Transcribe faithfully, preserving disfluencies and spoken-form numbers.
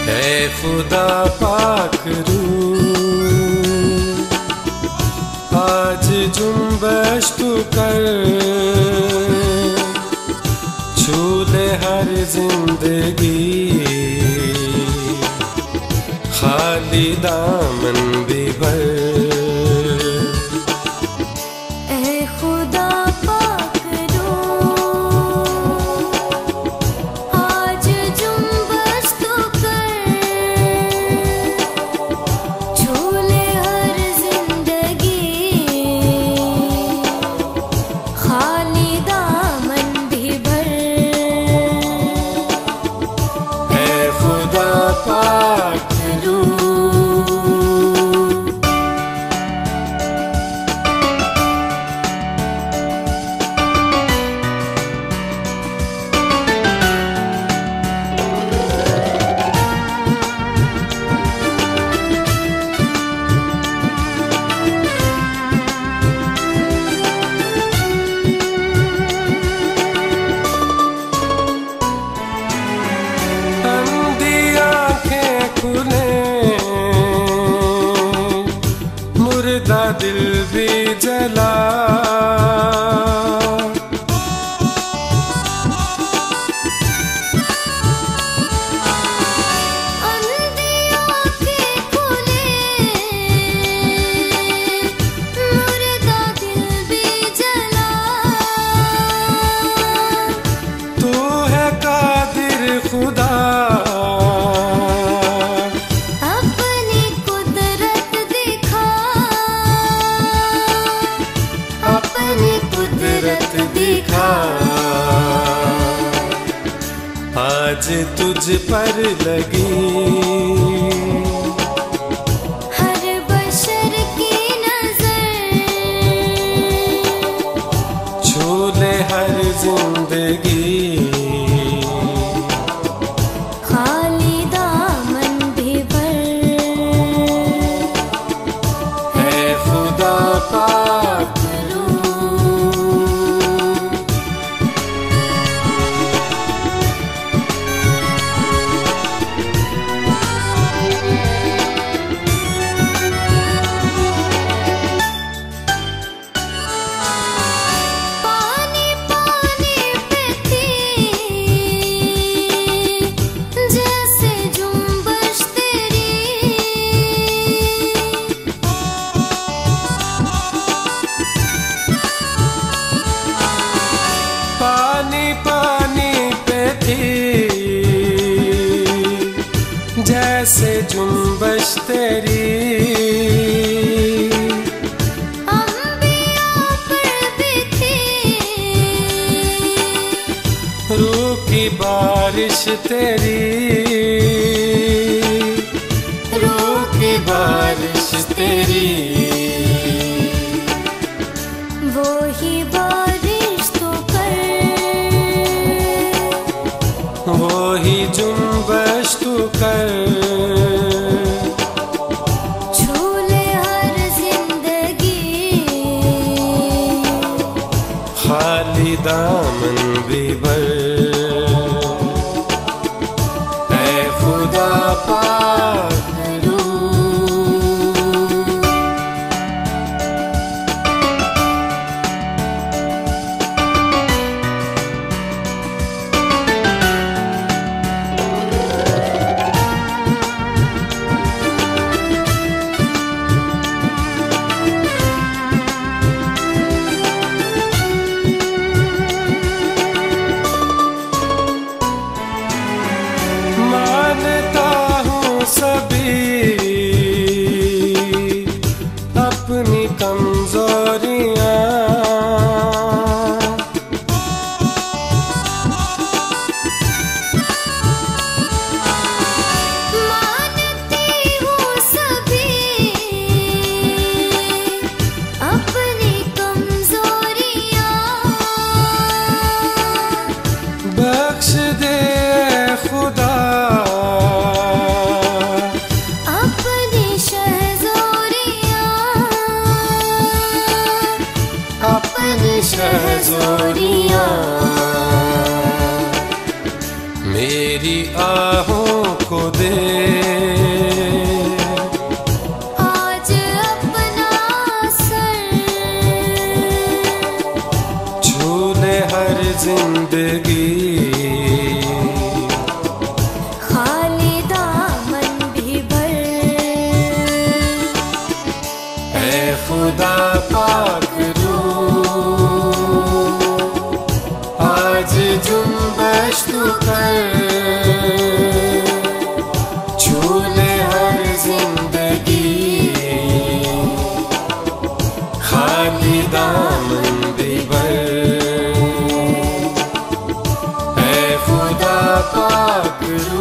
ऐ खुदा पाक रूह, आज जुम्बश तू कर, छू ले हर जिंदगी, खाली दामन भी भर। मुर्दा दिल भी जला, अंधी आँखें खुले, मुर्दा दिल भी जला। तू है कादिर खुदा, आज तुझ पर लगी हर बशर की नजर, छू ले हर जिंदगी, खाली दामन भी भर। है खुदा पाक जैसे जुम्बश तेरी, अंबिया पर भी थी रूह की बारिश तेरी, रूह की बारिश तेरी। वो ही बारिश तो कर, वो ही जुम्बश तू कर, छू ले हर जिंदगी, खाली दामन भी भर। ऐ खुदा पाक अपनी कमजोरियां, मानती हूँ सभी अपनी कमजोरियां, बख्श दे खुदा अपनी शहज़ोरियां, अपनी शहज़ोरियां। मेरी आहों को दे कर झूले हर जिंदगी खाली दामन भी भर। ऐ खुदा पाक